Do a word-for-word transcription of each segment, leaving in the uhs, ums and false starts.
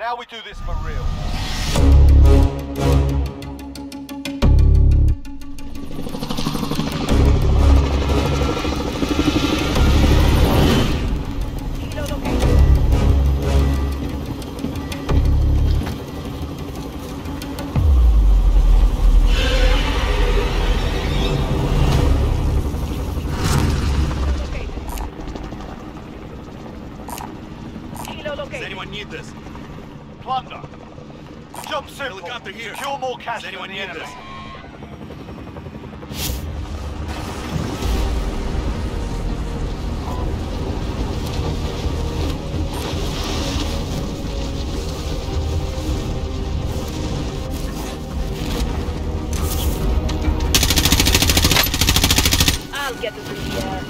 Now we do this for real. Does anyone need this? Plunder. The job's simple. Helicopter here. Secure more cash Does anyone than the need enemy. this? I'll get us in the air.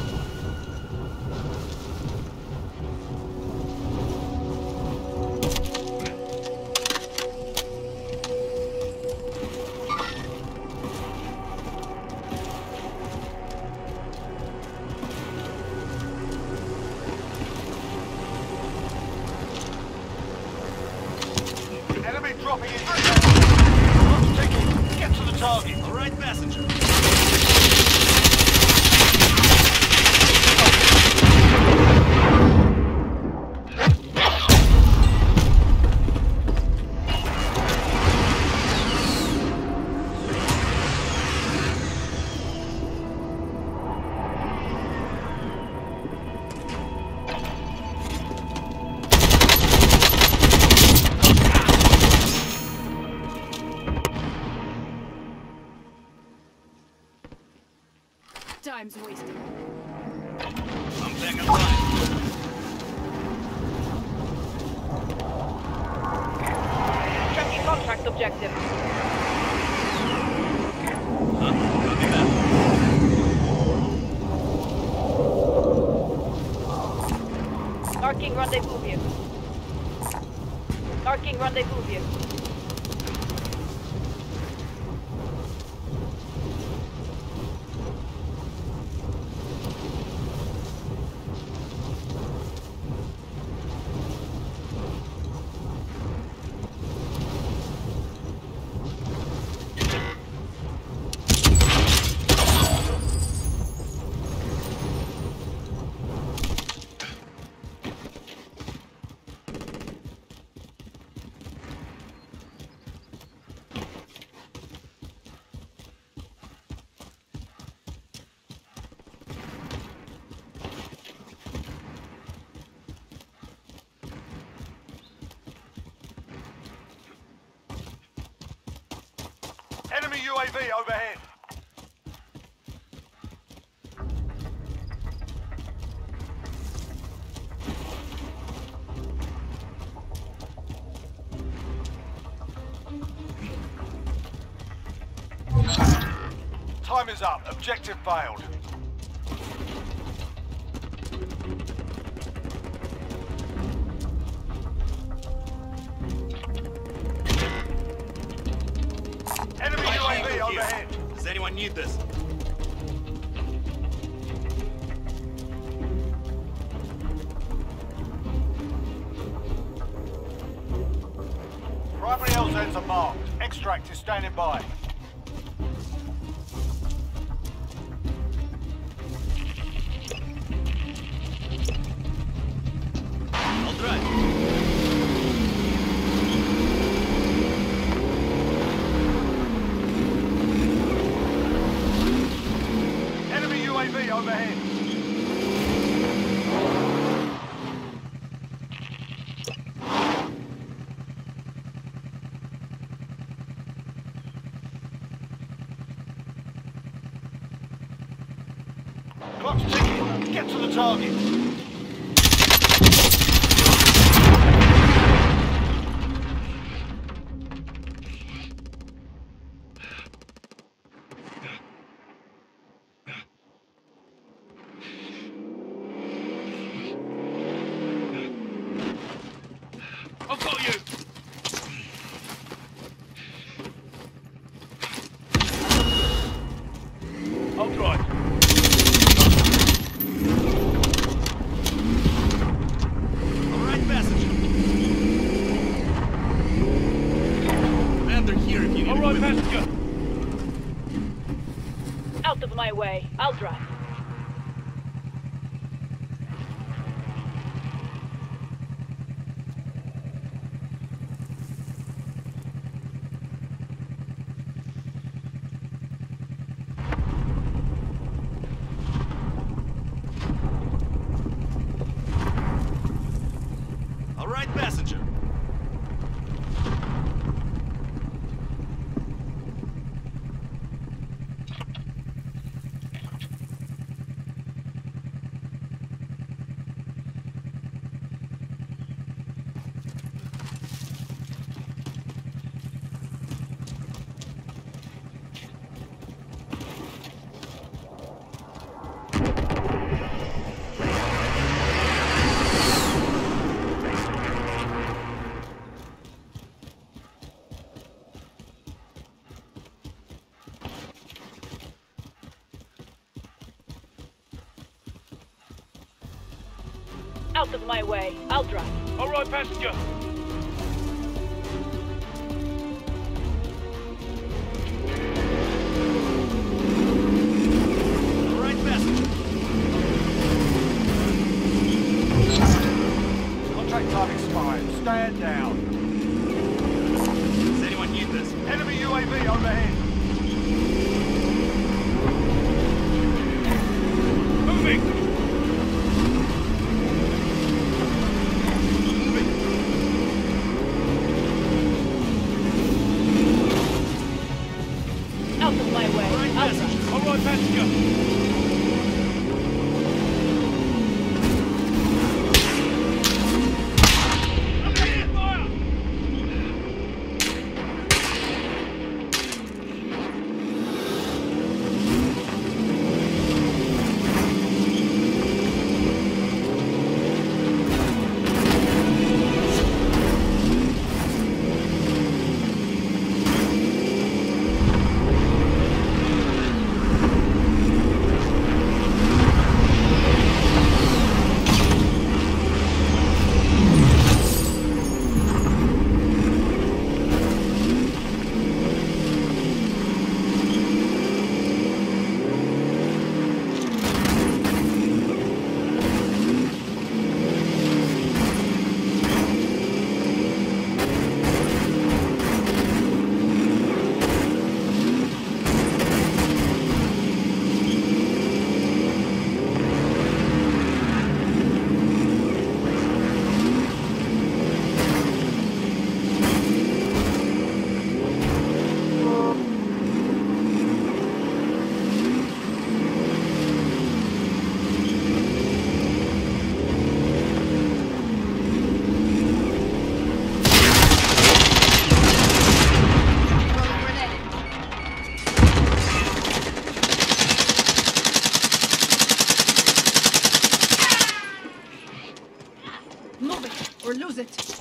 Enemy dropping in. Clock's ticking. Get to the target. All right, passenger. Time's wasted. I'm back online. Tracking contract objective. Huh? Copy that. Marking rendezvous vehicle. Marking rendezvous vehicle. Enemy U A V overhead. Time is up. Objective failed. Enemy U A V overhead. Does anyone need this? Primary L Zs are marked. Extract is standing by. I'll drive. Enemy U A V overhead. Clock's ticking. Get to the target. I'll call you. I'll drive. Plunder here if you need All right, equipment. passenger. Out of my way. I'll drive. All right, passenger. Out of my way. I'll drive. All right, passenger. All right, passenger. Contract time expired. Stand down. Does anyone need this? Enemy U A V overhead. Moving. Out of my way. All right, I'll passenger. drive. All right, passenger. I'm here! Fire! Move it, or lose it.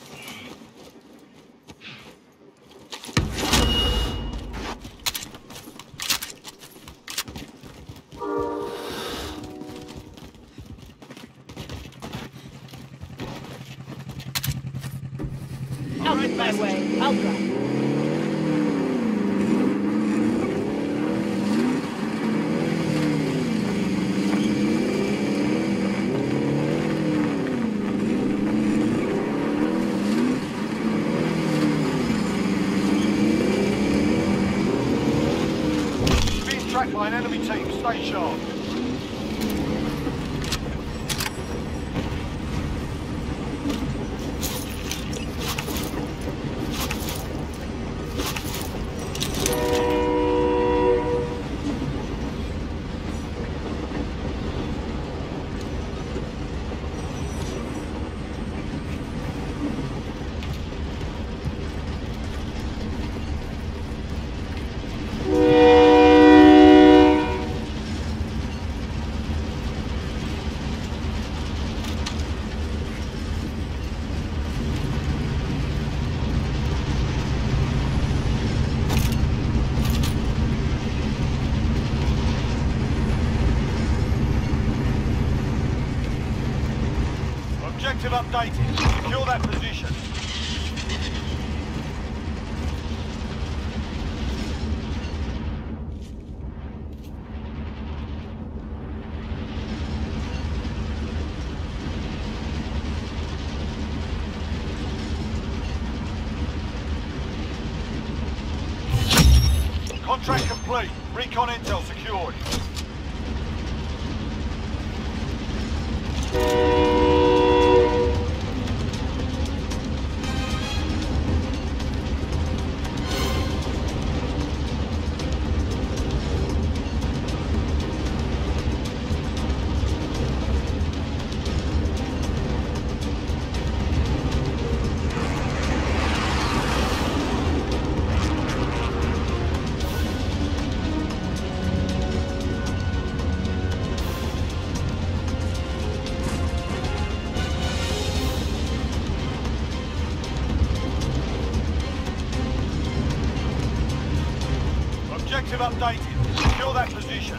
Out of my way. I'll drive. Being tracked by an enemy team. Stay sharp. Objective updated. Secure that position. Contract complete. Recon intel secured. Objective updated. Secure that position.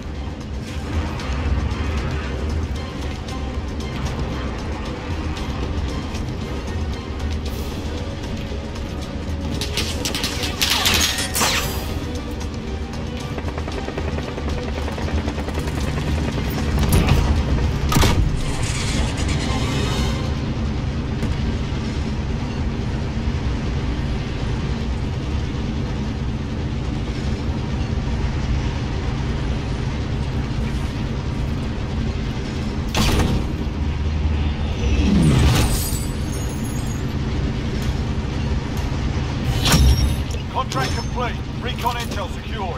Contract complete. Recon intel secured.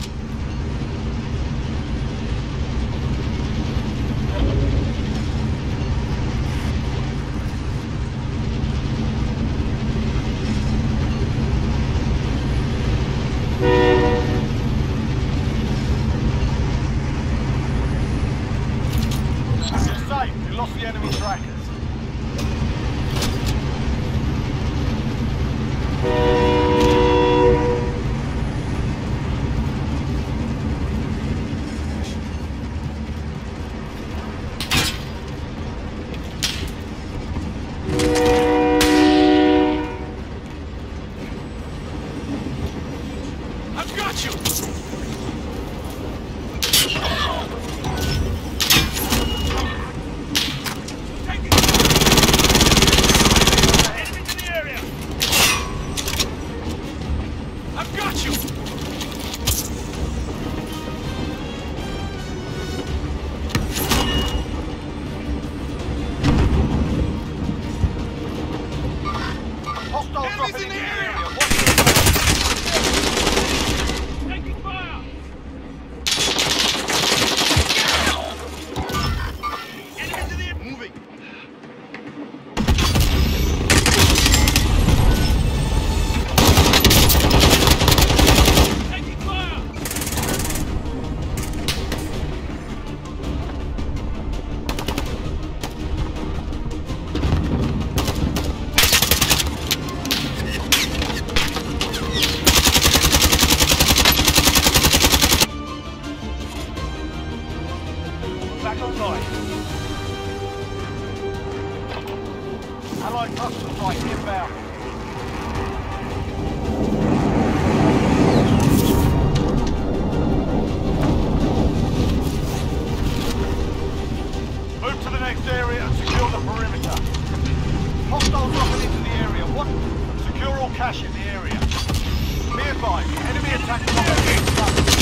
You're safe. You lost the enemy trackers. I've got you! Take it! Enemy to the area! I've got you! Hostile Enemies dropping in in the the area! area. Taking fire! Enemy to the... Moving! Taking fire! Back online. Allied cluster strike inbound. Move to the next area and secure the perimeter. Hostiles dropping into the area. What? Secure all cash in the area. Be advised, enemy attack.